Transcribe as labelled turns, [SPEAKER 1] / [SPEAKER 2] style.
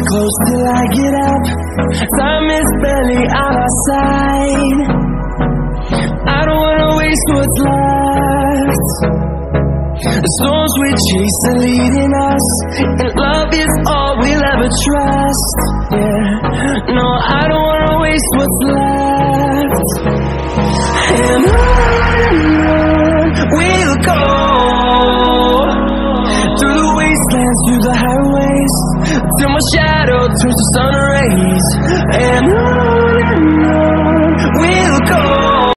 [SPEAKER 1] close till I get up. Time is barely on our side. I don't wanna waste what's left. The storms we chase are leading us, and love is all we'll ever trust. Yeah, no, I don't wanna waste what's left. And on we'll go, through the wastelands, through the highways, till my shadow turns to sun